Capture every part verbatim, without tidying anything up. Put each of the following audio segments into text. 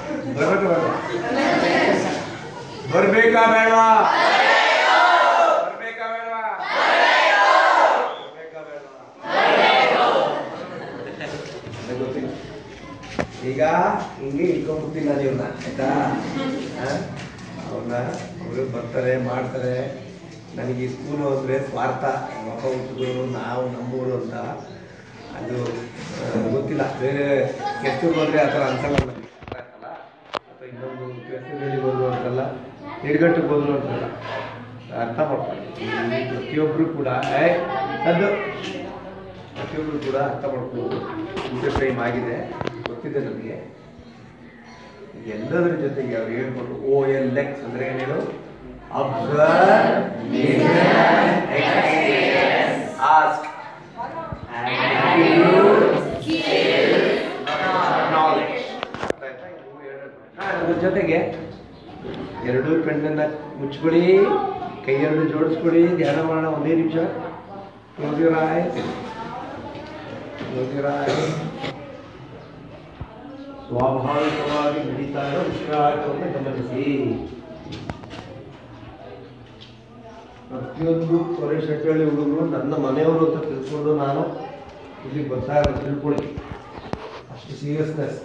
ಬರ್ಬೇಕಾ ಬೇಡವಾ? ಬರ್ಬೇಕಾ ಬೇಡವಾ? ಬರ್ಬೇಕಾ ಬೇಡವಾ? ಗೊತ್ತಿಲ್ಲ. ಈಗ ಹಿಂಗೆ ಇಟ್ಕೊಂಡ್ಬಿಡ್ತೀನಿ ನಾನು ಇವ್ರನ್ನ, ಆಯ್ತಾ? ಅವ್ರನ್ನ ಅವರು ಬರ್ತಾರೆ ಮಾಡ್ತಾರೆ. ನನಗೆ ಈ ಸ್ಕೂಲು ಅಂದರೆ ಸ್ವಾರ್ಥ, ಮಕ್ಕ ಹುಟ್ಟಿದ್ರು ನಾವು ನಮ್ಮೂರು ಅಂತ. ಅದು ಗೊತ್ತಿಲ್ಲ, ಬೇರೆ ಕೆಟ್ಟೂರು ಬಂದರೆ ಆ ಥರ ಅನ್ಸಲ್ಲ ನನಗೆ. ಅರ್ಥಲ್ಲ, ಅಥವಾ ಇನ್ನೊಂದು ಕೆಟ್ಟೂರಲ್ಲಿ ಬಂದರು ಅಂತಲ್ಲ, ಹಿಡ್ಗಟ್ಟಿಗೆ ಬಂದರು ಅಂತಲ್ಲ. ಅರ್ಥ ಮಾಡ್ಕೊಳ್ಳಿ. ಪ್ರತಿಯೊಬ್ಬರು ಕೂಡ ಏ ಅದು ಪ್ರತಿಯೊಬ್ಬರು ಕೂಡ ಅರ್ಥ ಮಾಡ್ಕೊಂಡು ಊಟ ಟೈಮ್ ಆಗಿದೆ ಗೊತ್ತಿದೆ ನನಗೆ. ಎಲ್ಲದರ ಜೊತೆಗೆ ಅವ್ರು ಹೇಳ್ಕೊಂಡು ಓ ಎಲ್ ಎಕ್ಸ್ ಅಂದರೆ ಏನೇನು? ಅಬ್ಸರ್ವ್, ಆಸ್ಕ್, ಅದ್ರ ಜೊತೆಗೆ ಎರಡೂ ಕಣ್ಣನ್ನ ಮುಚ್ಕೊಳ್ಳಿ, ಕೈ ಎರಡು ಜೋಡಿಸ್ಕೊಳ್ಳಿ, ಧ್ಯಾನ ಮಾಡೋಣ ಒಂದೇ ನಿಮಿಷ. Close your eyes, close your eyes. ಸ್ವಾಭಾವಿಕವಾಗಿ ನಡೀತಾ ಇರೋ ಉಸಿರಾಟವನ್ನು ಗಮನಿಸಿ. ಪ್ರತಿಯೊಂದು ಕೊರೆ ಶೆಟ್ಟಳ್ಳಿ ಹುಡುಗರು ನನ್ನ ಮನೆಯವರು ಅಂತ ತಿಳ್ಕೊಂಡು ನಾನು ಇಲ್ಲಿ ಬರ್ತಾ ಇರೋದು ತಿಳ್ಕೊಳ್ಳಿ. ಅಷ್ಟು ಸೀರಿಯಸ್ನೆಸ್.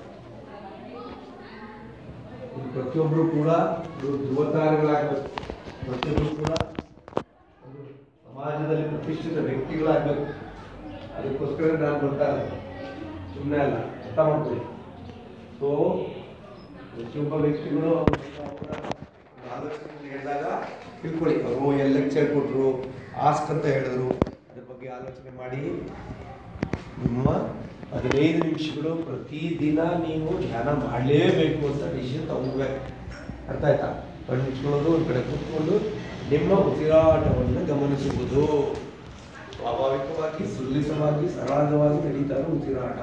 ಪ್ರತಿಯೊಬ್ಬರು ಕೂಡ ಧ್ರುವತಾರಗಳಾಗಬೇಕು. ಪ್ರತಿಯೊಬ್ಬರು ಕೂಡ ಒಂದು ಸಮಾಜದಲ್ಲಿ ಪ್ರತಿಷ್ಠಿತ ವ್ಯಕ್ತಿಗಳಾಗಬೇಕು. ಅದಕ್ಕೋಸ್ಕರ ನಾನು ಬರ್ತಾ ಇರೋದು, ಸುಮ್ಮನೆ ಅಲ್ಲ. ಅರ್ಥ ಮಾಡ್ಕೊಳ್ಳಿ. ಸೊ ಪ್ರತಿಯೊಬ್ಬ ವ್ಯಕ್ತಿಗಳು ಆಲೋಚನೆ ಹೇಳಿದಾಗ ತಿಳ್ಕೊಳ್ಳಿ. ಅವರು ಎಲ್ಲ ಲೆಕ್ಚರ್ ಕೊಟ್ಟರು, ಆಸ್ಕ್ ಅಂತ ಹೇಳಿದ್ರು, ಅದ್ರ ಬಗ್ಗೆ ಆಲೋಚನೆ ಮಾಡಿ. ನಿಮ್ಮ ಹದಿನೈದು ನಿಮಿಷಗಳು ಪ್ರತಿದಿನ ನೀವು ಧ್ಯಾನ ಮಾಡಲೇಬೇಕು ಅಂತ ಡಿಸಿಷನ್ ತಗೋಬೇಕು. ಅರ್ಥ ಆಯ್ತಾ? ಕಣ್ಣು ಮುಚ್ಕೊಳ್ಳೋದು, ಒಂದು ಕಡೆ ಕೂತ್ಕೊಂಡು ನಿಮ್ಮ ಉಸಿರಾಟವನ್ನು ಗಮನಿಸುವುದು. ಸ್ವಾಭಾವಿಕವಾಗಿ ಸುಲಲಿತವಾಗಿ ಸರಾಗವಾಗಿ ನಡೀತಾ ಇರೋ ಉಸಿರಾಟ.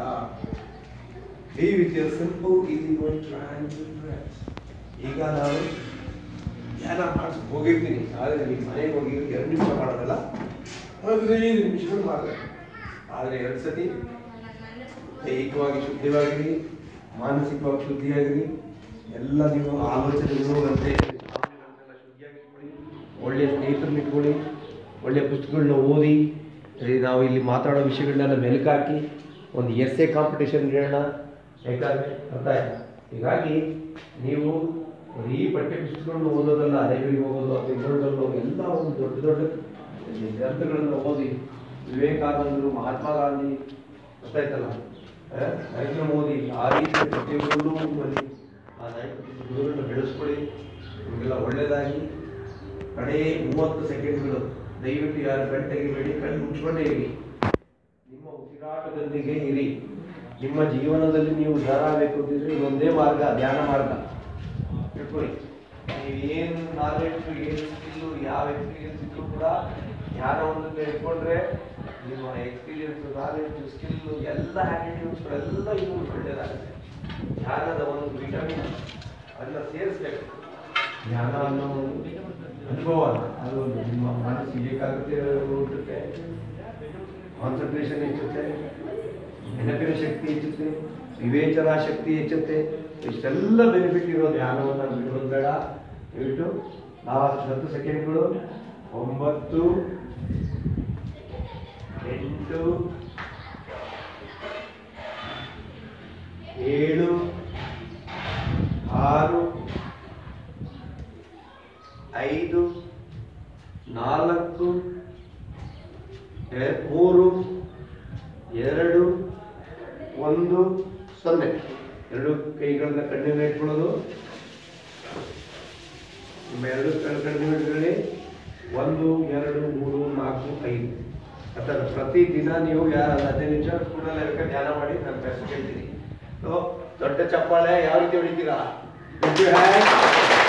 Be with your simple, easy going triangle breath. ಈಗ ನಾನು ಧ್ಯಾನ ಮಾಡಿಸಿ ಹೋಗಿರ್ತೀನಿ, ಆದರೆ ನಿಮ್ಮ ಮನೆಗೆ ಹೋಗಿ ಎರಡು ನಿಮಿಷ ಮಾಡೋದಲ್ಲ, ಹದಿನೈದು ನಿಮಿಷಗಳು ಮಾಡಬೇಕು. ಆದರೆ ಎರಡು ಸತಿ ದೈಹಿಕವಾಗಿ ಶುದ್ಧವಾಗಿರಿ, ಮಾನಸಿಕವಾಗಿ ಶುದ್ಧಿಯಾಗಿರಿ. ಎಲ್ಲ ನೀವು ಆಲೋಚನೆಗಳು ಅಂತೆ ಶುದ್ಧಿಯಾಗಿಟ್ಕೊಳ್ಳಿ. ಒಳ್ಳೆಯ ಸ್ನೇಹಿತರನ್ನ ಇಟ್ಕೊಳ್ಳಿ, ಒಳ್ಳೆಯ ಪುಸ್ತಕಗಳನ್ನ ಓದಿ. ನಾವು ಇಲ್ಲಿ ಮಾತಾಡೋ ವಿಷಯಗಳನ್ನೆಲ್ಲ ಮೆಲುಕಾಕಿ ಒಂದು ಎಸ್ ಎ ಕಾಂಪಿಟೇಷನ್ ಹೇಳೋಣ. ಯಾಕಂದರೆ ಅರ್ಥ ಆಯ್ತು? ಹೀಗಾಗಿ ನೀವು ಈ ಪಠ್ಯ ಪುಸ್ತಕಗಳನ್ನು ಓದೋದಲ್ಲ, ಲೈಬ್ರರಿಗೆ ಹೋಗೋದು ಅಥವಾ ಇನ್ನೊಂದಲ್ಲೋ ಎಲ್ಲ ಒಂದು ದೊಡ್ಡ ದೊಡ್ಡ ಗ್ರಂಥಗಳನ್ನು ಓದಿ. ವಿವೇಕಾನಂದರು, ಮಹಾತ್ಮ ಗಾಂಧಿ, ಗೊತ್ತಾಯ್ತಲ್ಲ, ನರೇಂದ್ರ ಮೋದಿ, ಆ ರೀತಿ ಪ್ರತಿಯೊಬ್ಬರಲ್ಲೂ ಬನ್ನಿ. ಆ ನೈತಿಕ ಗುರುಗಳನ್ನ ಬೆಳೆಸ್ಕೊಳ್ಳಿ. ನಿಮಗೆಲ್ಲ ಒಳ್ಳೆಯದಾಗಿ. ಕಡೆ ಮೂವತ್ತು ಸೆಕೆಂಡ್ಗಳು ದಯವಿಟ್ಟು ಯಾರು ಕಣ್ ತೆಗಿಬೇಡಿ, ಕಣ್ಣು ಮುಚ್ಕೊಂಡೇ ಇರಿ. ನಿಮ್ಮ ಉಸಿರಾಟದೊಂದಿಗೆ ಇರಿ. ನಿಮ್ಮ ಜೀವನದಲ್ಲಿ ನೀವು ಧ್ಯಾನ ಆಗಬೇಕು ಅಂತಿದ್ರೆ ಇದೊಂದೇ ಮಾರ್ಗ, ಧ್ಯಾನ ಮಾರ್ಗ. ತಿಳ್ಕೊಳ್ಳಿ. ನೀವೇನು ನಾಲೆಡ್ಜು, ಏನು ಸ್ಕಿಲ್ಲು, ಯಾವ ಎಕ್ಸ್ಪೀರಿಯನ್ಸ್ ಇದ್ರೂ ಕೂಡ ಧ್ಯಾನವನ್ನು ತೆಗೆದುಕೊಂಡ್ರೆ ನಿಮ್ಮ ಎಕ್ಸ್ಪೀರಿಯನ್ಸು, ನಾಲೆಡ್ಜು, ಸ್ಕಿಲ್ಲು ಎಲ್ಲ ಆ್ಯಟಿಟ್ಯೂಡ್ಸ್ಗಳೆಲ್ಲ ಇನ್ನೂ ಒಳ್ಳೆಯದಾಗುತ್ತೆ. ಧ್ಯಾನದ ಒಂದು ವಿಟಮಿನ್ ಅದನ್ನು ಸೇರಿಸ್ಬೇಕು. ಧ್ಯಾನ ಅನ್ನೋ ಅನುಭವ ಅದು ನಿಮ್ಮ ಮನಸ್ಸಿಗೆ ಏಕಾಗ್ರತೆ ಹುಟ್ಟುತ್ತೆ, ಕಾನ್ಸಂಟ್ರೇಷನ್ ಹೆಚ್ಚುತ್ತೆ, ನೆನಪಿನ ಶಕ್ತಿ ಹೆಚ್ಚುತ್ತೆ, ವಿವೇಚನಾ ಶಕ್ತಿ ಹೆಚ್ಚುತ್ತೆ. ಇಷ್ಟೆಲ್ಲ ಬೆನಿಫಿಟ್ ಇರೋ ಧ್ಯಾನವನ್ನು ಬಿಡೋದು ಬೇಡ. ಬಿಟ್ಟು ಲಾಸ್ಟ್ ಹತ್ತು ಸೆಕೆಂಡ್ಗಳು. ಒಂಬತ್ತು, ಎಂಟು, ಏಳು, ಆರು, ಐದು, ನಾಲ್ಕು, ಮೂರು, ಎರಡು, ಒಂದು, ಸೊನ್ನೆ. ಎರಡು ಕೈಗಳನ್ನ ಕಣ್ಣಿನ ಇಟ್ಕೊಳ್ಳೋದು. ನಿಮ್ಮ ಎರಡು ಕಣ್ಣಿನ ಇಟ್ಕೊಳ್ಳಿ. ಒಂದು, ಎರಡು, ಮೂರು, ನಾಲ್ಕು, ಐದು. ಅಥವಾ ಪ್ರತಿದಿನ ನೀವು ಯಾರು ಹದಿನೈದು ನಿಮಿಷ ಕೂಡ ಧ್ಯಾನ ಮಾಡಿ ನಾನು ಪ್ರಶ್ನೆ ಕೇಳ್ತೀನಿ. ದೊಡ್ಡ ಚಪ್ಪಾಳೆ ಯಾವ ರೀತಿ ಹೊಡಿತೀರಾ?